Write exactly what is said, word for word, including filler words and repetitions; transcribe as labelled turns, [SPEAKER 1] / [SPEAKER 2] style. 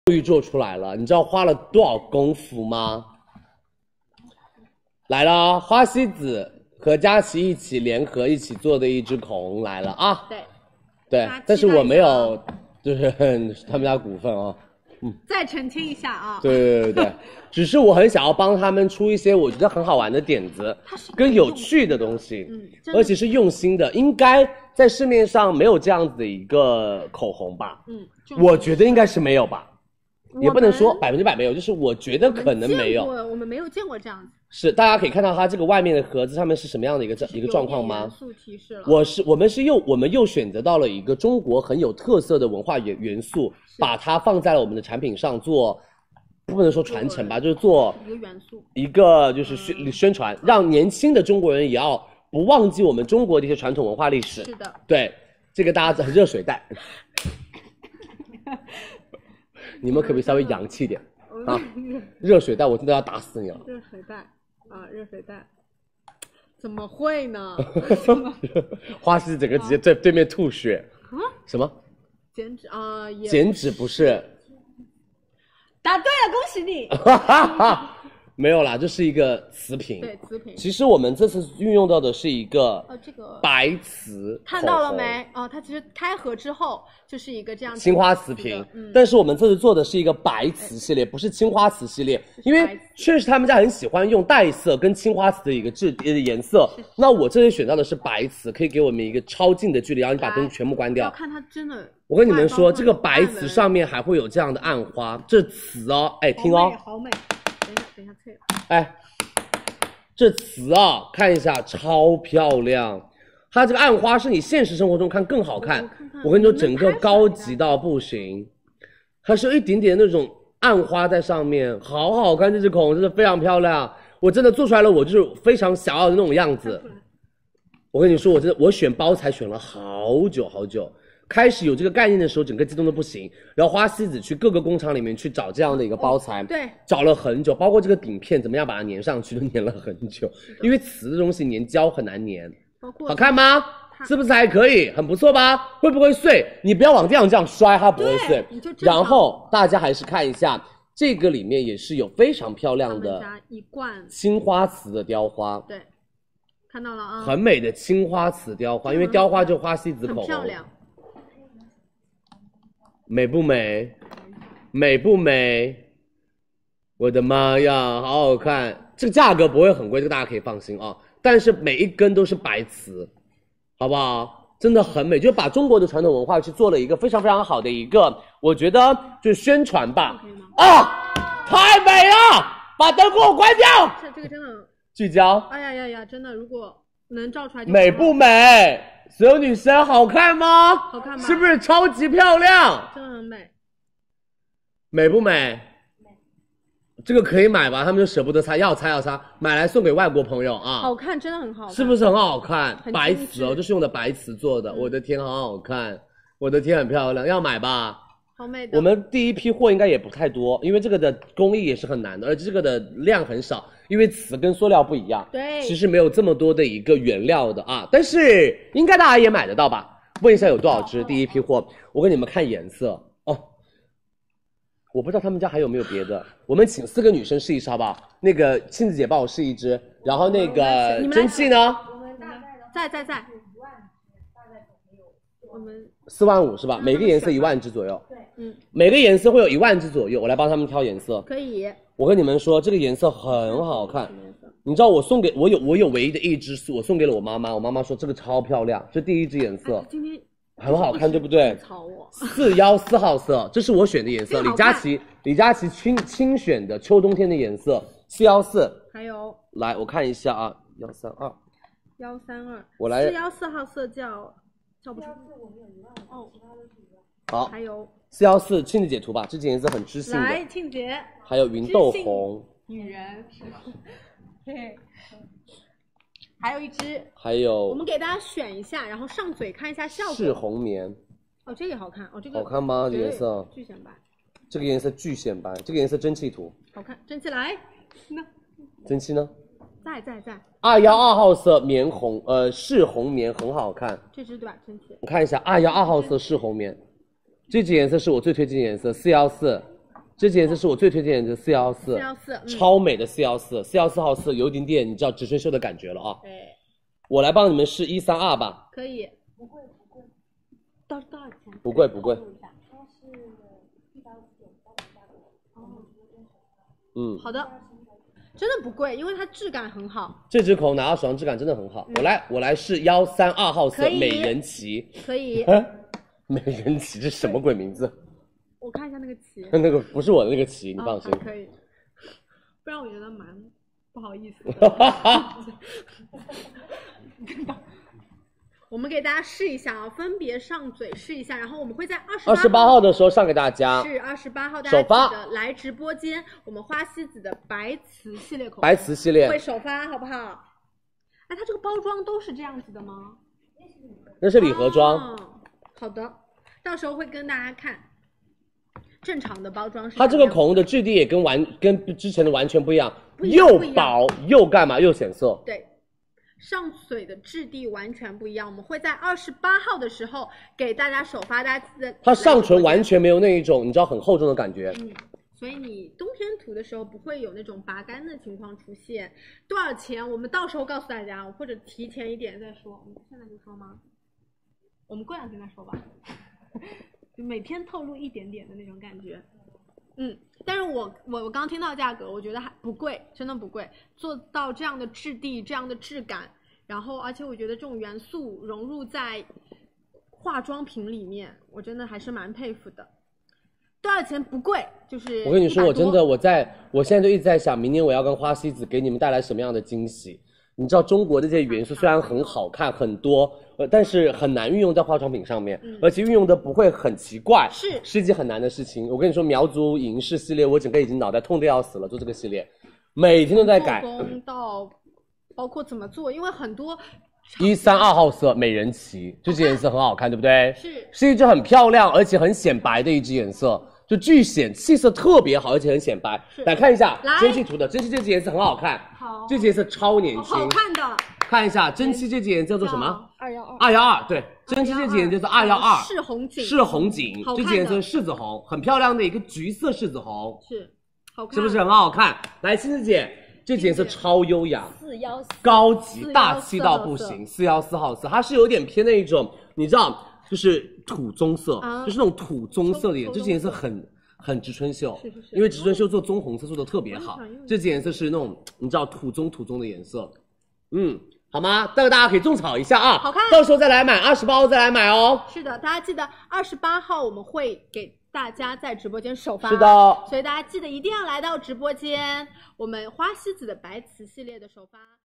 [SPEAKER 1] 于做出来了，你知道花了多少功夫吗？来了啊，花西子和佳琦一起联合一起做的一支口红来了啊！
[SPEAKER 2] 对，
[SPEAKER 1] 对，但是我没有，就是他们家股份啊。嗯，
[SPEAKER 2] 再澄清一下啊。
[SPEAKER 1] 对对对对，只是我很想要帮他们出一些我觉得很好玩的点子，跟有趣的东西，嗯，而且是用心的，应该在市面上没有这样子的一个口红吧？嗯，我觉得应该是没有吧，也不能说百分之百没有，就是我觉得可能没有。
[SPEAKER 2] 我们, 我们没有见过这样子。
[SPEAKER 1] 是，大家可以看到它这个外面的盒子上面是什么样的一个一个状况吗？元素提示了。我是我们是又我们又选择到了一个中国很有特色的文化元元素，把它放在了我们的产品上做，不能说传承吧，就是做一个元素，一个就是宣、嗯、宣传，让年轻的中国人也要不忘记我们中国的一些传统文化历史。是的，对，这个大家热水袋，你们可不可以稍微洋气一点啊？热水袋，我真的要打死你了。
[SPEAKER 2] 热水袋。啊，热水袋，怎么会呢？
[SPEAKER 1] 花西整个直接在对面吐血。啊？什么？
[SPEAKER 2] 减脂啊、呃？
[SPEAKER 1] 减脂不是。
[SPEAKER 2] 答对了，恭喜你。
[SPEAKER 1] 没有啦，这是一个瓷瓶。
[SPEAKER 2] 对，瓷瓶。
[SPEAKER 1] 其实我们这次运用到的是一个
[SPEAKER 2] 呃这个
[SPEAKER 1] 白瓷，
[SPEAKER 2] 看到了没？哦，它其实开盒之后就是一个这样子
[SPEAKER 1] 青花瓷瓶，嗯，但是我们这次做的是一个白瓷系列，不是青花瓷系列，因为确实他们家很喜欢用带色跟青花瓷的一个质呃颜色。那我这里选到的是白瓷，可以给我们一个超近的距离，然后你把灯全部关掉。
[SPEAKER 2] 要看它真的。
[SPEAKER 1] 我跟你们说，这个白瓷上面还会有这样的暗花，这瓷哦，哎，听哦，
[SPEAKER 2] 好美。等一下，等一下，脆了。
[SPEAKER 1] 哎，这瓷啊，看一下，超漂亮。它这个暗花是你现实生活中看更好看。我, 看看我跟你说，整个高级到不行。它是有一点点那种暗花在上面，好好看。这支口红真的非常漂亮，我真的做出来了，我就是非常想要的那种样子。我跟你说，我真的我选包材选了好久好久。开始有这个概念的时候，整个激动的不行，然后花西子去各个工厂里面去找这样的一个包材，哦、对，找了很久，包括这个顶片怎么样把它粘上去，都粘了很久，因为瓷的东西粘胶很难粘。好看吗？是不是还可以？很不错吧？会不会碎？你不要往这样这样摔，它不会碎。然后大家还是看一下，这个里面也是有非常漂亮的
[SPEAKER 2] 一罐
[SPEAKER 1] 青花瓷的雕花，
[SPEAKER 2] 对，看到了啊，
[SPEAKER 1] 很美的青花瓷雕花，因为雕花就是花西子口红，
[SPEAKER 2] 很漂亮。
[SPEAKER 1] 美不美？美不美？我的妈呀，好好看！这个价格不会很贵，这个大家可以放心啊。但是每一根都是白瓷，好不好？真的很美，就把中国的传统文化去做了一个非常非常好的一个，我觉得就是宣传吧。啊，太美了！把灯给我关掉。
[SPEAKER 2] 这这个真的
[SPEAKER 1] 聚焦。
[SPEAKER 2] 哎呀呀呀，真的，如果能照出来就
[SPEAKER 1] 美不美？所有女生好看吗？
[SPEAKER 2] 好看吗？
[SPEAKER 1] 是不是超级漂亮？
[SPEAKER 2] 真的很美。
[SPEAKER 1] 美不美？美。这个可以买吧？他们就舍不得擦，要擦要擦，买来送给外国朋友啊。
[SPEAKER 2] 好看，真的很好看。
[SPEAKER 1] 是不是很好看？白瓷哦，就是用的白瓷做的。嗯、我的天，好好看！我的天，很漂亮，要买吧？
[SPEAKER 2] 好美的。
[SPEAKER 1] 我们第一批货应该也不太多，因为这个的工艺也是很难的，而且这个的量很少。因为瓷跟塑料不一样，
[SPEAKER 2] 对，
[SPEAKER 1] 其实没有这么多的一个原料的啊，但是应该大家也买得到吧？问一下有多少支？第一批货，我给你们看颜色哦。我不知道他们家还有没有别的，我们请四个女生试一试好不好？那个庆子姐帮我试一支，然后那个蒸汽呢？
[SPEAKER 2] 我们大概在在在，我们
[SPEAKER 1] 四万五是吧？每个颜色一万支左右。对，嗯，每个颜色会有一万支左右，我来帮他们挑颜色。
[SPEAKER 2] 可以。
[SPEAKER 1] 我跟你们说，这个颜色很好看。你知道我送给我有我有唯一的一支，我送给了我妈妈。我妈妈说这个超漂亮，这第一支颜色，今天很好看，对不对？四幺四号色，这是我选的颜色，李佳琦李佳琦亲亲选的秋冬天的颜色，四幺四。
[SPEAKER 2] 还有，
[SPEAKER 1] 来我看一下啊，幺三二，
[SPEAKER 2] 幺三二，
[SPEAKER 1] 我来
[SPEAKER 2] 四幺四号色叫叫不出。哦，
[SPEAKER 1] 好，
[SPEAKER 2] 还有。
[SPEAKER 1] 四幺四，庆子姐涂吧，这件颜色很知性的。
[SPEAKER 2] 来，庆姐。
[SPEAKER 1] 还有芸豆红。
[SPEAKER 2] 女人。对。还有一支。
[SPEAKER 1] 还有。
[SPEAKER 2] 我们给大家选一下，然后上嘴看一下效果。
[SPEAKER 1] 赤红棉。
[SPEAKER 2] 哦，这个好看哦，这个。
[SPEAKER 1] 好看吗？这个颜色。
[SPEAKER 2] 巨显白。
[SPEAKER 1] 这个颜色巨显白，这个颜色蒸汽涂。
[SPEAKER 2] 好看，蒸汽来。那。
[SPEAKER 1] 蒸汽呢？
[SPEAKER 2] 在在在。
[SPEAKER 1] 二幺二号色棉红，呃，赤红棉很好看。
[SPEAKER 2] 这支对吧？蒸汽。
[SPEAKER 1] 我看一下，二幺二号色赤红棉。这支颜色是我最推荐的颜色，四幺四， 这件颜色是我最推荐的四幺四，
[SPEAKER 2] 四幺四，
[SPEAKER 1] 超美的四幺四，四幺四号色有一点点你知道植村秀的感觉了啊。
[SPEAKER 2] 对，
[SPEAKER 1] 我来帮你们试一三二吧。
[SPEAKER 2] 可以，不贵不贵，多多少钱？
[SPEAKER 1] 不贵不贵。
[SPEAKER 2] 它是一百五十九包价格。哦，
[SPEAKER 1] 嗯，
[SPEAKER 2] 好的，真的不贵，因为它质感很好。
[SPEAKER 1] 这支口红拿到手上质感真的很好。嗯、我来我来试幺三二号色美人旗。
[SPEAKER 2] 可以。
[SPEAKER 1] 美人旗这什么鬼名字？
[SPEAKER 2] 我看一下那个旗，
[SPEAKER 1] 那个不是我的那个旗，你放心。
[SPEAKER 2] 哦、可以，不然我觉得蛮不好意思。我们给大家试一下啊，分别上嘴试一下，然后我们会在二十
[SPEAKER 1] 二十八号的时候上给大家。
[SPEAKER 2] 是二十八号，大家记得来直播间，我们花西子的白瓷系列口红，
[SPEAKER 1] 白瓷系列
[SPEAKER 2] 会首发，好不好？哎，它这个包装都是这样子的吗？
[SPEAKER 1] 那是礼盒装。
[SPEAKER 2] 哦、好的，到时候会跟大家看。正常的包装是
[SPEAKER 1] 它这个口红的质地也跟完跟之前的完全不一样，
[SPEAKER 2] 不一样
[SPEAKER 1] 又薄又干嘛又显色。
[SPEAKER 2] 对，上嘴的质地完全不一样。我们会在二十八号的时候给大家首发，大家记得。
[SPEAKER 1] 它上唇完全没有那一种你知道很厚重的感觉。
[SPEAKER 2] 嗯，所以你冬天涂的时候不会有那种拔干的情况出现。多少钱？我们到时候告诉大家，或者提前一点再说。我们现在就说吗？我们过两天再说吧。就每天透露一点点的那种感觉，嗯，但是我我我刚听到价格，我觉得还不贵，真的不贵，做到这样的质地、这样的质感，然后而且我觉得这种元素融入在化妆品里面，我真的还是蛮佩服的。多少钱不贵，就是
[SPEAKER 1] 我跟你说，我真的我在我现在就一直在想，明年我要跟花西子给你们带来什么样的惊喜。你知道中国的这些元素虽然很好看很多，呃，但是很难运用在化妆品上面，嗯、而且运用的不会很奇怪，
[SPEAKER 2] 是
[SPEAKER 1] 是一件很难的事情。我跟你说，苗族影视系列，我整个已经脑袋痛得要死了，做这个系列，每天都在改。
[SPEAKER 2] 做工到包括怎么做，因为很多。
[SPEAKER 1] 一三二号色美人旗，这支颜色很好看，对不对？
[SPEAKER 2] 是，
[SPEAKER 1] 是一支很漂亮而且很显白的一支颜色。就巨显，气色特别好，而且很显白。来看一下蒸汽涂的，蒸汽这支颜色很好看，
[SPEAKER 2] 好，
[SPEAKER 1] 这支颜色超年轻，
[SPEAKER 2] 好看的。
[SPEAKER 1] 看一下蒸汽这支颜色叫做什么？
[SPEAKER 2] 二幺二。
[SPEAKER 1] 二幺二，对，蒸汽这支颜色叫二幺二。
[SPEAKER 2] 是红景。
[SPEAKER 1] 是红景，这支颜色是柿子红，很漂亮的一个橘色柿子红。
[SPEAKER 2] 是，好看。
[SPEAKER 1] 是不是很好看？来，欣子姐，这支颜色超优雅，
[SPEAKER 2] 四幺四，
[SPEAKER 1] 高级大气到不行，四幺四号色，它是有点偏那一种，你知道。就是土棕色，啊、就是那种土棕色的颜，这支颜色很很植村秀，
[SPEAKER 2] 是是是，
[SPEAKER 1] 因为植村秀做棕红色做的特别好，这支颜色是那种你知道土棕土棕的颜色，嗯，好吗？这个大家可以种草一下啊，
[SPEAKER 2] 好看，
[SPEAKER 1] 到时候再来买，二十八号再来买哦。
[SPEAKER 2] 是的，大家记得二十八号我们会给大家在直播间首发，
[SPEAKER 1] 是的，
[SPEAKER 2] 所以大家记得一定要来到直播间，我们花西子的白瓷系列的首发。